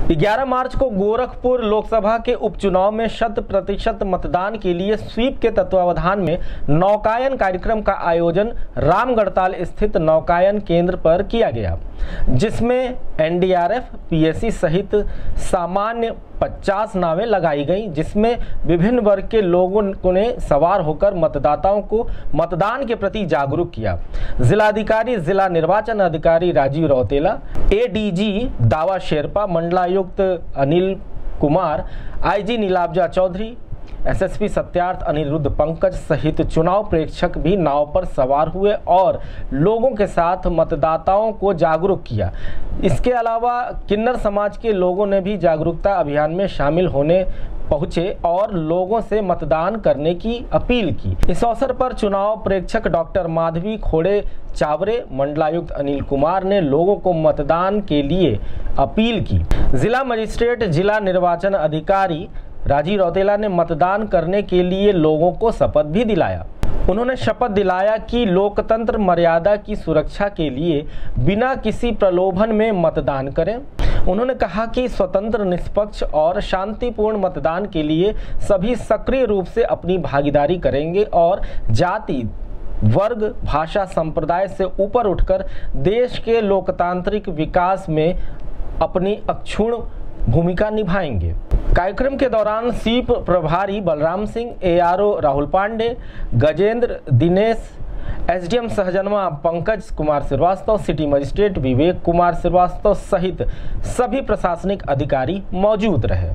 11 मार्च को गोरखपुर लोकसभा के उपचुनाव में 100% मतदान के लिए स्वीप के तत्वावधान में नौकायन कार्यक्रम का आयोजन रामगढ़ताल स्थित नौकायन केंद्र पर किया गया, जिसमें एनडीआरएफ, पीएसी सहित सामान्य 50 नावें लगाई गईं, जिसमें विभिन्न वर्ग के लोगों ने सवार होकर मतदाताओं को मतदान के प्रति जागरूक किया। जिलाधिकारी, जिला निर्वाचन अधिकारी राजीव रौतेला, एडीजी दावा शेरपा, मंडलायुक्त अनिल कुमार, आईजी नीलाब्जा चौधरी, एसएसपी सत्यार्थ अनिरुद्ध पंकज सहित चुनाव प्रेक्षक भी नाव पर सवार हुए और लोगों के साथ मतदाताओं को जागरूक किया। इसके अलावा किन्नर समाज के लोगों ने भी जागरूकता अभियान में शामिल होने पहुंचे और लोगों से मतदान करने की अपील की। इस अवसर पर चुनाव प्रेक्षक डॉक्टर माधवी खोड़े चावरे, मंडलायुक्त अनिल कुमार ने लोगों को मतदान के लिए अपील की। जिला मजिस्ट्रेट, जिला निर्वाचन अधिकारी राजीव रौतेला ने मतदान करने के लिए लोगों को शपथ भी दिलाया। उन्होंने शपथ दिलाया कि लोकतंत्र मर्यादा की सुरक्षा के लिए बिना किसी प्रलोभन में मतदान करें। उन्होंने कहा कि स्वतंत्र, निष्पक्ष और शांतिपूर्ण मतदान के लिए सभी सक्रिय रूप से अपनी भागीदारी करेंगे और जाति, वर्ग, भाषा, संप्रदाय से ऊपर उठकर देश के लोकतांत्रिक विकास में अपनी अक्षुण्ण भूमिका निभाएंगे। कार्यक्रम के दौरान स्वीप प्रभारी Balram Singh, ARO Rahul Pandey, Gajendra, Dinesh, SDM Sahjanwa Pankaj Kumar Srivastava, city magistrate Vivek Kumar Srivastava सहित सभी प्रशासनिक अधिकारी मौजूद रहे।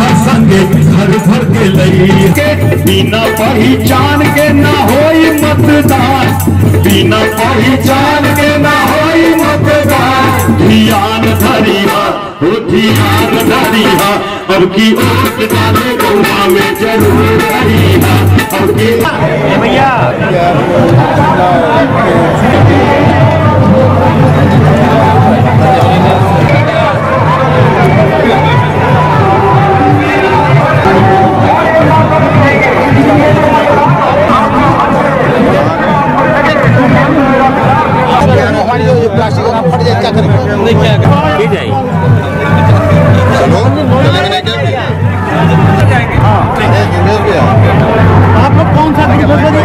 बिना पहचान के ना होई मतदान, बिना पहचान के ना होई मतदान। ध्यान धरिहा, ध्यान धरिहा, अब की वोट डाले गौवा में जरूर करिहा। अब की भैया आप लोग कौन सा टिकट तो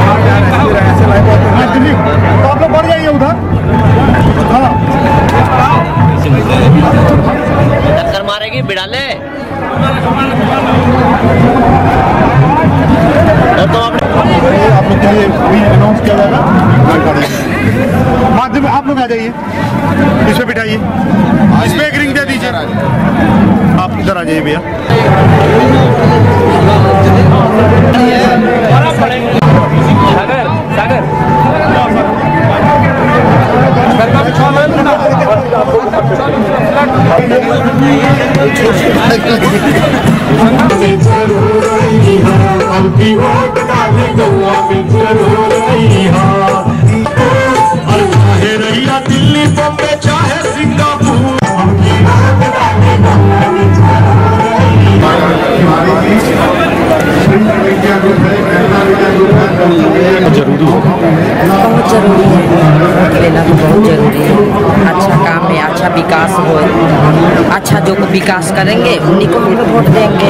आप लोग बढ़ जाइए उधर। टक्कर मारेगी बिड़ाले। तो आप लोग के लिए अनाउंस किया जाएगा, माध्यम में आप लोग आ जाइए, इस पे बिठाइए, इस पे एक रिंग दे दीजिए। आप इधर आ जाइए भैया। सागर सागर चाहे रहिया दिल्ली, बॉम्बे, चाहे सिंगापुर। जरूरी है, बहुत जरूरी है, लेना तो बहुत जरूरी है। अच्छा काम है, अच्छा विकास हो, अच्छा जो विकास करेंगे उन्हीं को हम वोट देंगे।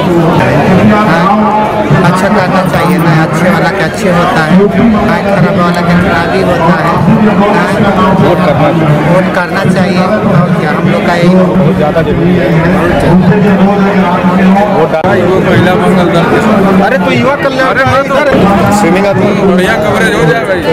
अच्छा करना चाहिए ना, अच्छे वाला के अच्छे होता है, खराब वाला के खराब ही होता है। वोट करना चाहिए और क्या हम लोग का यही बहुत ज़्यादा जरूरी है। महिला मंगल दल, अरे तो युवा कल्याण बढ़िया कवरेज हो जाए भाई।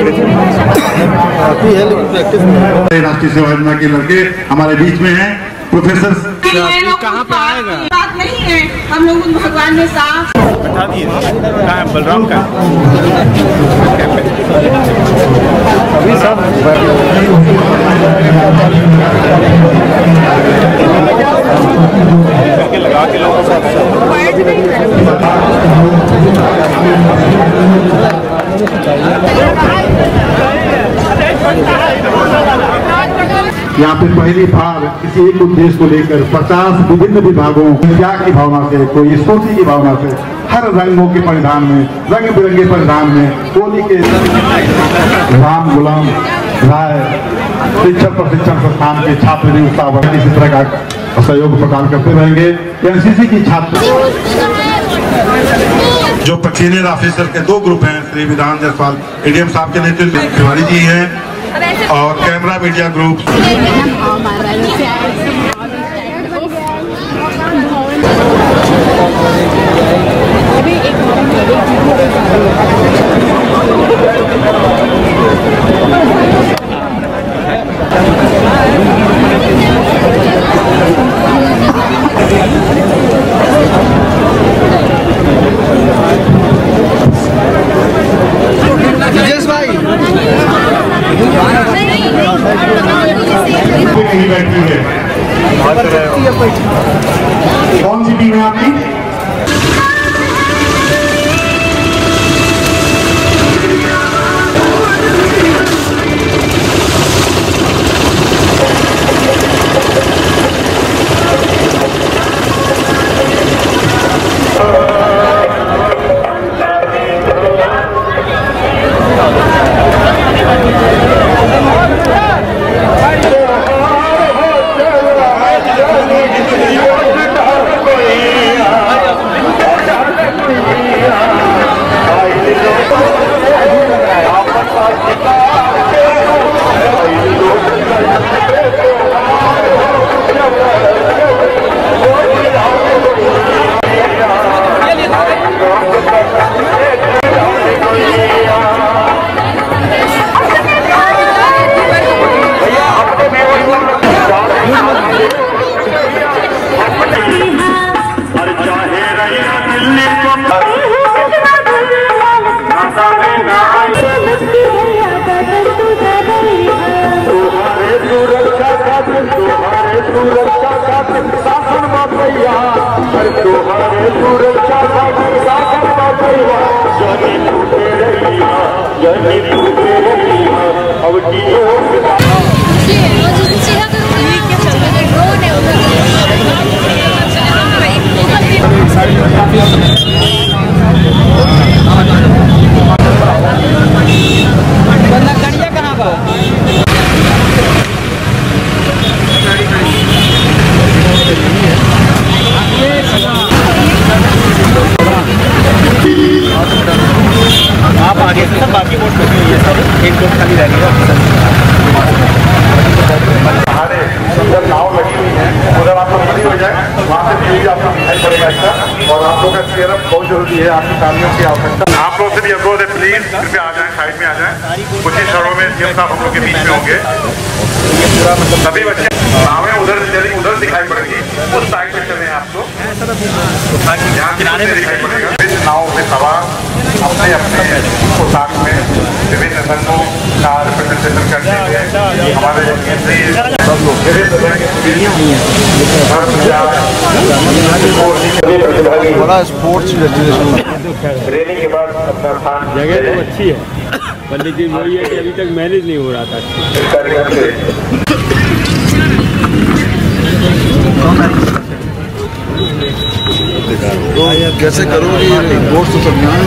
राष्ट्रीय सेवा योजना के लड़के हमारे बीच में हैं। प्रोफेसर कहाँ पे आएगा बात नहीं है, हम लोग भगवान ने साफ बता दिए। कहाँ है बलराम का? अभी सब लगा के लोगों यहाँ पे पहली बार किसी एक उद्देश्य को लेकर 50 विभिन्न विभागों, त्याग की भावना से, कोई स्फूर्ति की भावना से, हर रंगों के परिधान में, रंग बिरंगे परिधान में, होली के राम गुलाम राय शिक्षक प्रशिक्षण संस्थान के छात्र भी उत्साह इसी तरह का सहयोग प्रदान करते रहेंगे। एनसीसी की छात्र जो सीनियर ऑफिसर के 2 ग्रुप हैं, श्री विधान जायसवाल एडीएम साहब के नेतृत्व में तिवारी जी हैं और कैमरा मीडिया ग्रुप। बैठी है कौन सी टीम है आपकी? आप आगे से सब बाकी बोर्ड बची हुई है सर, एक बोर्ड खाली रह गया। जब नाव लगी हुई है उधर आप लोग खड़ी हो जाए, वहाँ से भी आपको दिखाई पड़ेगा इसका। और आप लोग का चेयरअप बहुत जरूरी है, आपकी तालियों की आवश्यकता। आप लोग से भी अनुरोध है, प्लीज कृपया आ जाए, साइड में आ जाए। कुछ ही क्षणों में सीएम साहब हम लोग के बीच में होंगे। सभी बच्चे नावें उधर उधर दिखाई पड़ेगी, उस साइड में चले आप लोग, किनारे में दिखाई पड़ेगा। नाव में सवार अपने अपने पोशाक में विभिन्न रंगों का रिप्रेजेंटेशन करते हुए हमारे बड़ा स्पोर्ट्स ट्रेनिंग के बाद अपना स्थान जगह तो अच्छी है, पर लेकिन वही है कि अभी तक मैनेज नहीं हो रहा था। तो कैसे करोगे बोर्ड तो सब यहाँ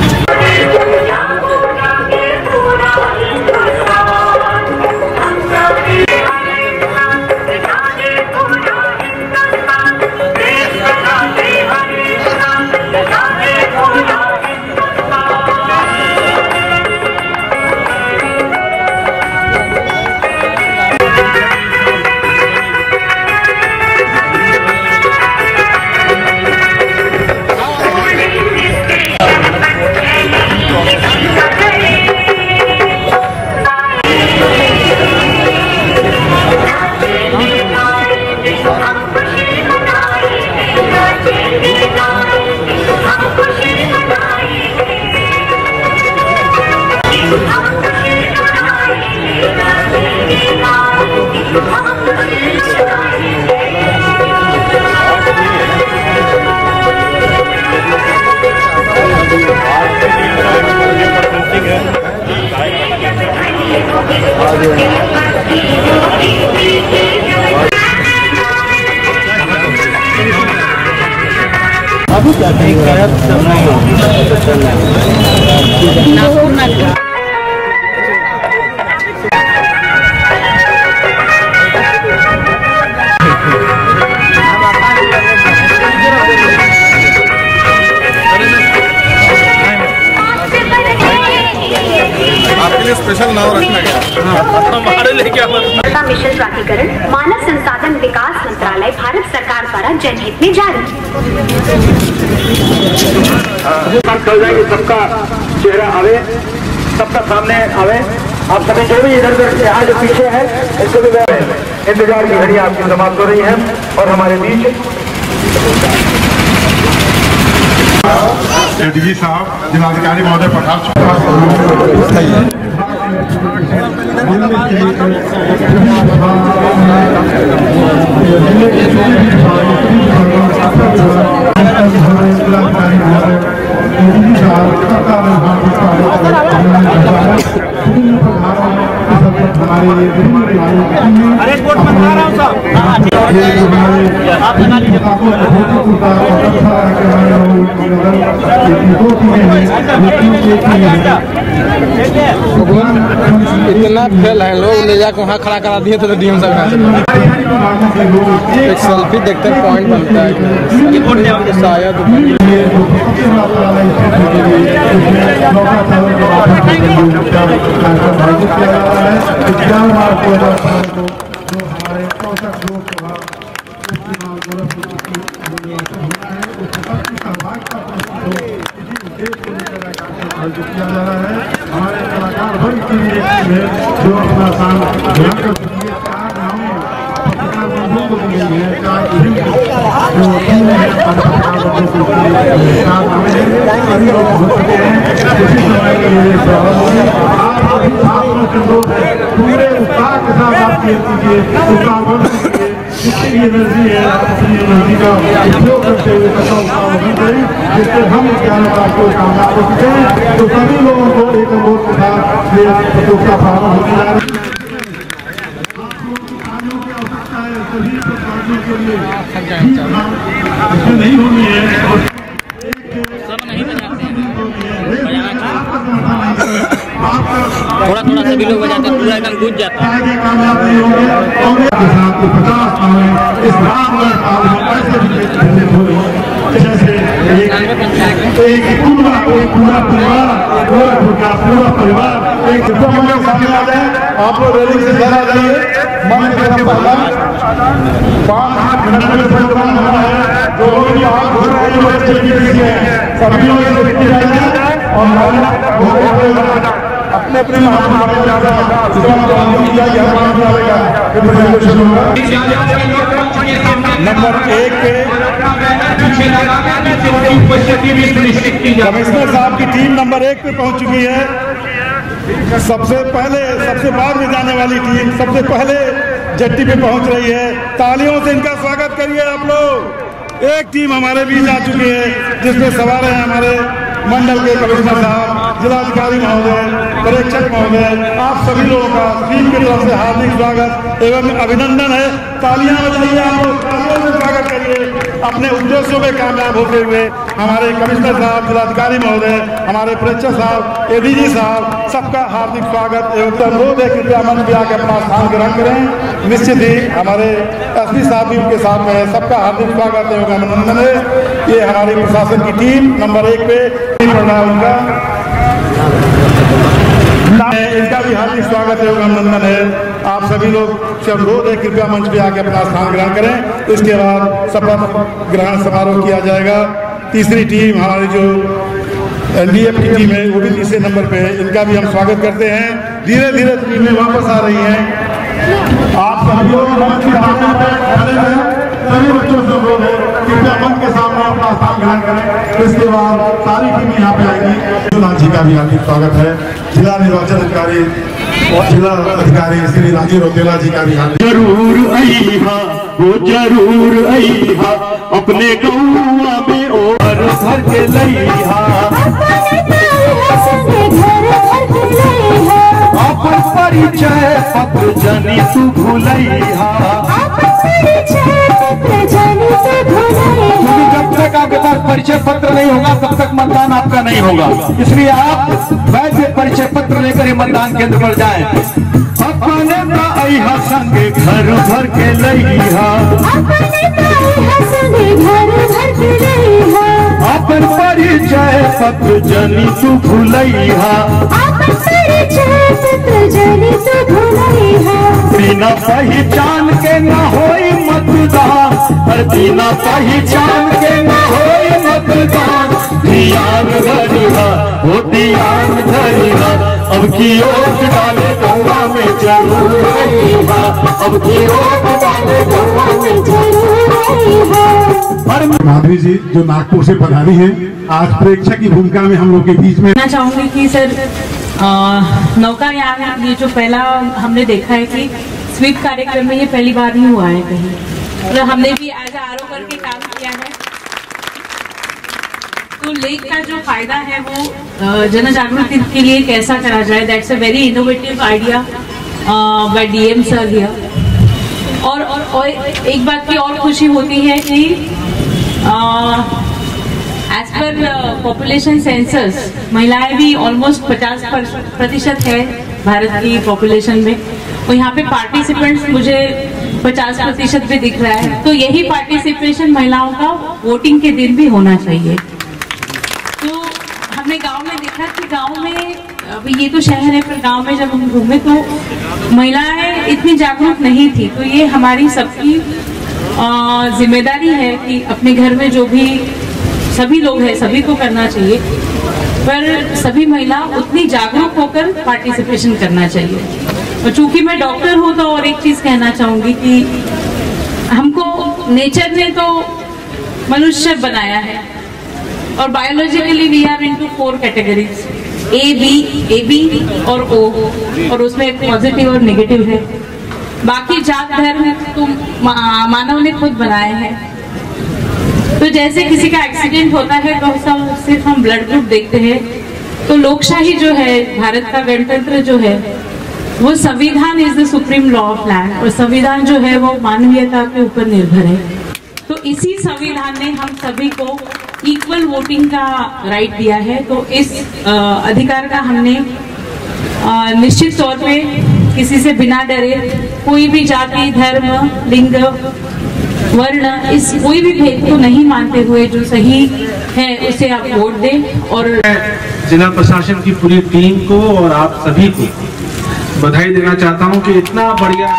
स्पेशल नाव रखना गया हमारे लिए क्या मिशन प्राधिकरण मानव संसाधन विकास मंत्रालय भारत सरकार द्वारा जनहित में जारी। चल जाएंगे, सबका चेहरा आवे, सबका सामने आवे। आप सभी जो भी इधर उधर यहाँ जो पीछे है इसको भी इंतजार की घड़ी आपकी समाप्त हो रही है और हमारे बीच एडीजी साहब, जिलाधिकारी महोदय पठार अरे कोट बता रहा हूँ साहब, आप लगा लीजिए। इतना फेल है लोग, ले जाकर वहाँ खड़ा करा दिए तो डीएम साहब एक सेल्फी देखते पॉइंट बनता है शायद हमारे कलाकार वर्ग के लिए जो अपना स्थान पूरे उत्साह के साथ आप कीजिए, जितनी भी एनर्जी है अपनी एनर्जी का उपयोग करते हुए जिससे हम ज्ञान को कामयाब हो सके। तो सभी लोगों को एक अनुरोध के साथ प्रतियोगिता प्रारंभ होती जा रही है। सभी प्रतिभागियों के लिए नहीं होनी है, सब नहीं बजाते हैं, थोड़ा थोड़ा सभी लोग बजाते हैं, पूरा एकदम गूंज जाता है। कामयाब नहीं होंगे और 50 इस जैसे एक पूरा परिवार, पूरा परिवार एक सामने आ जाए। आप लोग रेलिंग से बाहर आ जाइए, मन की तरफ पहला 5 मिनट में प्रोग्राम हो रहा है। जो लोग यहाँ घूम रहे हैं सभी लोग और अपने अपने नंबर 1 पे कमिश्नर साहब की टीम नंबर 1 पे पहुंच चुकी है। सबसे बाद में जाने वाली टीम सबसे पहले जेट्टी पे पहुंच रही है। तालियों से इनका स्वागत करिए आप लोग। एक टीम हमारे बीच आ चुकी है जिसमें सवार हैं हमारे मंडल के कमिश्नर साहब, जिलाधिकारी महोदय, परीक्षक महोदय, आप सभी लोगों का टीम की तरफ से हार्दिक स्वागत एवं अभिनंदन है। तालियां बजाइए, आप लोग तालियों से स्वागत करिए। अपने उद्देश्यों में कामयाब होते हुए हमारे कमिश्नर साहब, जिलाधिकारी महोदय, हमारे परीक्षक साहब, एडीजी साहब, सबका हार्दिक स्वागत एवं अनुरोध है कृपया मंच पे आकर अपना स्थान ग्रहण करें। निश्चित ही हमारे एसपी साहब भी उनके साथ में है। सबका हार्दिक स्वागत एवं अभिनंदन है। ये हमारी प्रशासन की टीम नंबर 1 पे पढ़ना उनका इनका भी हार्दिक स्वागत एवं अभिनंदन है। आप सभी लोग से अनुरोध है कृपया मंच पे आके अपना स्थान ग्रहण करें। इसके बाद शपथ ग्रहण समारोह किया जाएगा। तीसरी टीम हमारी जो एनडीएफ की टीम है वो भी तीसरे नंबर पे है। इनका भी हम स्वागत करते हैं। धीरे धीरे टीमें वापस आ रही हैं। आप सभी लोग मंच के सामने खड़े हैं। सभी बच्चों से अनुरोध है कृपया मंच के सामने अपना स्थान ग्रहण करें। इसके बाद सारी टीम यहाँ पे आएगी। जी का भी हार्दिक स्वागत है। जिला निर्वाचन अधिकारी और जिला अधिकारी श्री राजीव रौतेला जी का भी जरूर अइहा, वो जरूर अइहा, अपने गौवा में और भर के लइहा, अपन परिचय पत्र जनी तू भूलइहा। जब तक आपके पास परिचय पत्र नहीं होगा तब तक मतदान आपका नहीं होगा। इसलिए आप वैसे परिचय पत्र लेकर मतदान केंद्र पर जाएं। अपने अइहा संगे घर भर के लइहा, अपन परिचय पत्र जनी तू भूलइहा। बिना पहचान के न होई मतदान, और बिना पहचान के न होई मतदान। ध्यान धरिहा, वो ध्यान धरिहा, अब की ओट डाले गंगा में जरूर रहिहा, अब की ओट डाले गंगा में जरूर रहिहा। माधवी जी जो नागपुर से पधारी हैं, आज प्रेक्षक की भूमिका में हम लोग के बीच में। मैं चाहूंगी कि सर नौकायान ये जो पहला हमने देखा है कि स्वीप कार्यक्रम में ये पहली बार ही हुआ है कहीं, और हमने भी एज आरओ करके काम किया है। तो लेक का जो फायदा है वो जन जागृति के लिए कैसा करा जाए, that's a very innovative idea by DM sir here. और एक बात की और खुशी होती है कि एज पर पॉपुलेशन सेंसस महिलाएं भी ऑलमोस्ट 50% है भारत की पॉपुलेशन में, और यहाँ पे पार्टिसिपेंट्स मुझे 50% भी दिख रहा है। तो यही पार्टिसिपेशन महिलाओं का वोटिंग के दिन भी होना चाहिए। तो हमने गांव में देखा कि गांव में, अभी ये तो शहर है, पर गांव में जब हम घूमे तो महिलाएं इतनी जागरूक नहीं थी। तो ये हमारी सबकी जिम्मेदारी है कि अपने घर में जो भी सभी लोग हैं सभी को करना चाहिए, पर सभी महिला उतनी जागरूक होकर पार्टिसिपेशन करना चाहिए। और चूंकि मैं डॉक्टर हूँ तो और एक चीज कहना चाहूंगी कि हमको नेचर ने तो मनुष्य बनाया है, और biologically we are into 4 categories, A B और ओ, और उसमें पॉजिटिव और नेगेटिव है। बाकी जात धर्म तो मानव ने खुद बनाए हैं। तो जैसे किसी का एक्सीडेंट होता है तो सिर्फ हम ब्लड ग्रुप देखते हैं, तो लोकशाही जो है, भारत का गणतंत्र जो है, वो संविधान is the supreme law of land, और संविधान जो है वो मानवीयता के ऊपर निर्भर है। तो इसी संविधान ने हम सभी को इक्वल वोटिंग का राइट दिया है। तो इस अधिकार का हमने निश्चित तौर पे किसी से बिना डरे, कोई भी जाति धर्म लिंग वर्ण इस कोई भी भेद को नहीं मानते हुए जो सही है उसे आप वोट दें। और जिला प्रशासन की पूरी टीम को और आप सभी को बधाई देना चाहता हूं कि इतना बढ़िया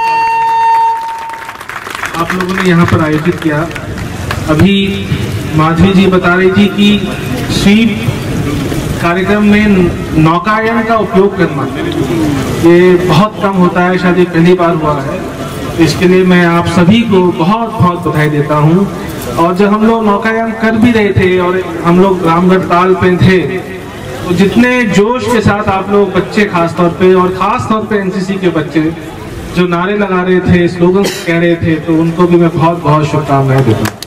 आप लोगों ने यहाँ पर आयोजित किया। अभी माधवी जी बता रही थी कि स्वीप कार्यक्रम में नौकायान का उपयोग करना ये बहुत कम होता है, शायद ये पहली बार हुआ है। इसके लिए मैं आप सभी को बहुत बहुत बधाई देता हूँ। और जब हम लोग नौकायान कर भी रहे थे और हम लोग रामगढ़ ताल पे थे, तो जितने जोश के साथ आप लोग बच्चे खास तौर पे, और खास तौर पे एनसीसी के बच्चे जो नारे लगा रहे थे, स्लोगन कह रहे थे, तो उनको भी मैं बहुत बहुत शुभकामनाएं देता हूँ।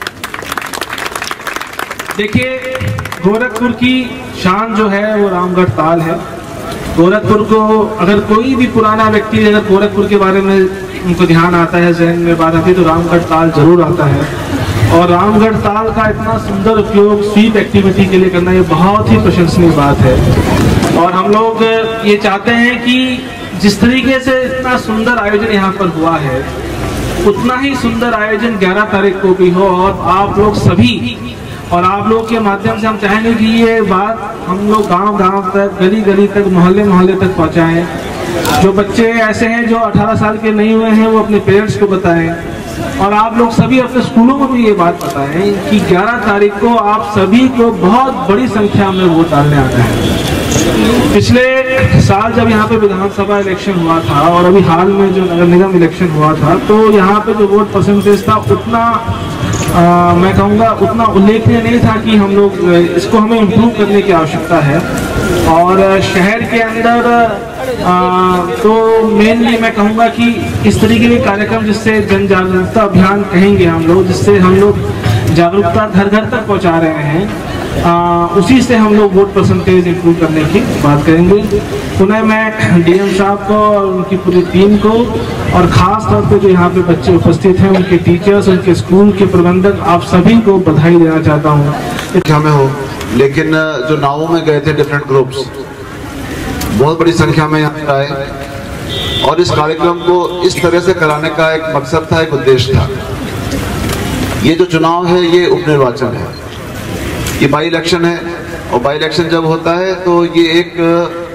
देखिए, गोरखपुर की शान जो है वो रामगढ़ ताल है। गोरखपुर को अगर कोई भी पुराना व्यक्ति अगर गोरखपुर के बारे में उनको ध्यान आता है, जहन में बात आती है, तो रामगढ़ ताल जरूर आता है। और रामगढ़ ताल का इतना सुंदर उपयोग स्वीप एक्टिविटी के लिए करना ये बहुत ही प्रशंसनीय बात है। और हम लोग ये चाहते हैं कि जिस तरीके से इतना सुंदर आयोजन यहाँ पर हुआ है, उतना ही सुंदर आयोजन 11 तारीख को भी हो। और आप लोग सभी और आप लोग के माध्यम से हम चाहेंगे कि ये बात हम लोग गांव-गांव तक, गली-गली तक, मोहल्ले-मोहल्ले तक पहुंचाएं। जो बच्चे ऐसे हैं जो 18 साल के नहीं हुए हैं वो अपने पेरेंट्स को बताएं, और आप लोग सभी अपने स्कूलों में भी ये बात बताएं कि 11 तारीख को आप सभी को बहुत बड़ी संख्या में वोट डालने आना है। पिछले साल जब यहाँ पे विधानसभा इलेक्शन हुआ था और अभी हाल में जो नगर निगम इलेक्शन हुआ था, तो यहाँ पे जो वोट परसेंटेज था उतना मैं कहूँगा उतना उल्लेखनीय नहीं था कि हम लोग इसको हमें इम्प्रूव करने की आवश्यकता है। और शहर के अंदर तो मेनली मैं कहूँगा कि इस तरीके के कार्यक्रम जिससे जन जागरूकता अभियान कहेंगे हम लोग, जिससे हम लोग जागरूकता घर घर तक पहुँचा रहे हैं, उसी से हम लोग वोट परसेंटेज इम्प्रूव करने की बात करेंगे। पुनः मैं डीएम साहब को और उनकी पूरी टीम को, और ख़ास तौर पे जो यहाँ पे बच्चे उपस्थित हैं, उनके टीचर्स, उनके स्कूल के प्रबंधक, आप सभी को बधाई देना चाहता हूँ। संख्या में हो, लेकिन जो नावों में गए थे डिफरेंट ग्रुप्स, बहुत बड़ी संख्या में यहाँ पर आए, और इस कार्यक्रम को इस तरह से कराने का एक मकसद था, एक उद्देश्य था। ये जो चुनाव है ये उपनिर्वाचन है, ये बाई इलेक्शन है, और बाई इलेक्शन जब होता है तो ये एक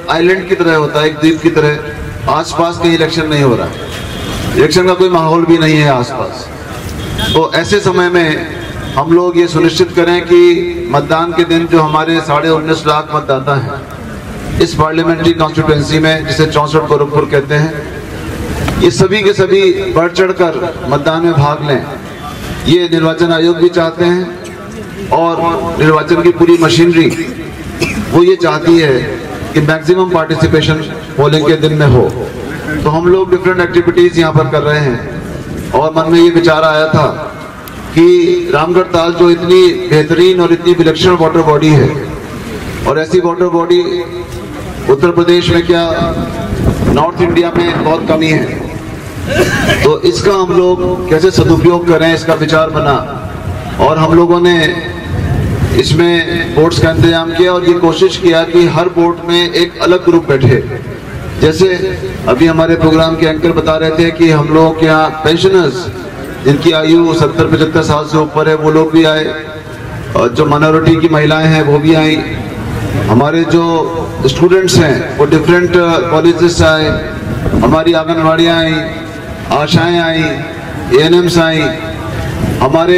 आइलैंड की तरह होता है, एक द्वीप की तरह। आसपास कहीं इलेक्शन नहीं हो रहा है, इलेक्शन का कोई माहौल भी नहीं है आसपास। तो ऐसे समय में हम लोग ये सुनिश्चित करें कि मतदान के दिन जो हमारे 19.5 लाख मतदाता हैं इस पार्लियामेंट्री कॉन्स्टिट्यूएंसी में, जिसे 64 गोरखपुर कहते हैं, ये सभी के सभी बढ़ चढ़कर मतदान में भाग लें। ये निर्वाचन आयोग भी चाहते हैं और निर्वाचन की पूरी मशीनरी वो ये चाहती है कि मैक्सिमम पार्टिसिपेशन पोलिंग के दिन में हो। तो हम लोग डिफरेंट एक्टिविटीज यहाँ पर कर रहे हैं और मन में ये विचार आया था कि रामगढ़ ताल जो इतनी बेहतरीन और इतनी विलक्षण वाटर बॉडी है, और ऐसी वाटर बॉडी उत्तर प्रदेश में क्या नॉर्थ इंडिया में बहुत कमी है, तो इसका हम लोग कैसे सदुपयोग करें, इसका विचार बना। और हम लोगों ने इसमें बोट्स का इंतजाम किया और ये कोशिश किया कि हर बोट में एक अलग ग्रुप बैठे। जैसे अभी हमारे प्रोग्राम के एंकर बता रहे थे कि हम लोग के यहाँ पेंशनर्स जिनकी आयु 70-75 साल से ऊपर है वो लोग भी आए, और जो माइनॉरिटी की महिलाएं हैं वो भी आई, हमारे जो स्टूडेंट्स हैं वो डिफरेंट कॉलेजेस से आए, हमारी आंगनवाड़ियाँ आई, आशाएं आई, ANMs आई, हमारे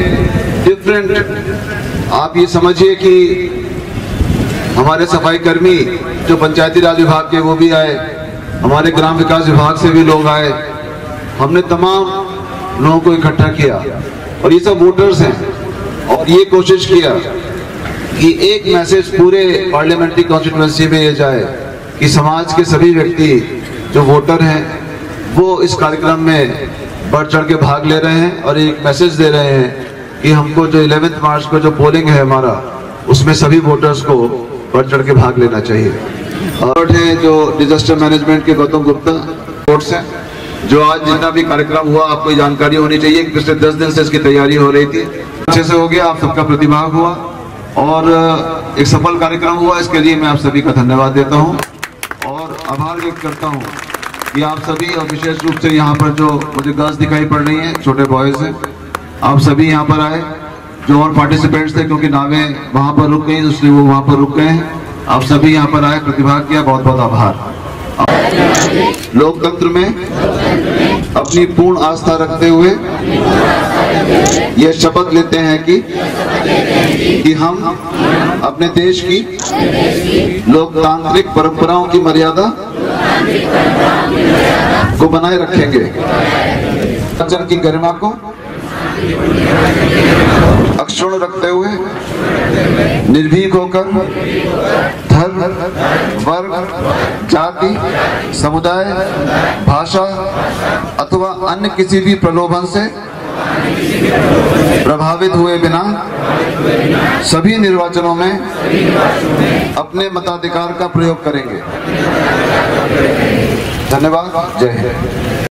डिफरेंट, आप ये समझिए कि हमारे सफाई कर्मी जो पंचायती राज विभाग के वो भी आए, हमारे ग्राम विकास विभाग से भी लोग आए। हमने तमाम लोगों को इकट्ठा किया और ये सब वोटर्स हैं, और ये कोशिश किया कि एक मैसेज पूरे पार्लियामेंट्री कॉन्स्टिट्यूएंसी में ये जाए कि समाज के सभी व्यक्ति जो वोटर हैं वो इस कार्यक्रम में बढ़ चढ़ के भाग ले रहे हैं और एक मैसेज दे रहे हैं कि हमको जो 11 मार्च को जो पोलिंग है हमारा, उसमें सभी वोटर्स को बढ़ चढ़ के भाग लेना चाहिए। और है जो डिजास्टर मैनेजमेंट के गौतम गुप्ता कोर्ट्स हैं, जो आज जितना भी कार्यक्रम हुआ आपको जानकारी होनी चाहिए कि पिछले 10 दिन से इसकी तैयारी हो रही थी, अच्छे से हो गया, आप सबका प्रतिभाग हुआ और एक सफल कार्यक्रम हुआ। इसके लिए मैं आप सभी का धन्यवाद देता हूं और आभार व्यक्त करता हूं कि आप सभी, और विशेष रूप से यहाँ पर जो मुझे गर्ल्स दिखाई पड़ रही हैं, छोटे बॉयज हैं, आप सभी यहाँ पर आए। जो और पार्टिसिपेंट्स थे क्योंकि नावें वहाँ पर रुक गई इसलिए वो वहाँ पर रुक गए हैं, आप सभी यहाँ पर आए, प्रतिभाग किया, बहुत बहुत आभार। लोकतंत्र में अपनी पूर्ण आस्था रखते हुए यह शपथ लेते हैं कि हम अपने देश की लोकतांत्रिक परंपराओं की मर्यादा को बनाए रखेंगे, वचन की गरिमा को अक्षुण्ण रखते हुए निर्भीक होकर धर्म, वर्ग, जाति, समुदाय, भाषा अथवा अन्य किसी भी प्रलोभन से प्रभावित हुए बिना सभी निर्वाचनों में अपने मताधिकार का प्रयोग करेंगे। धन्यवाद। जय हिंद।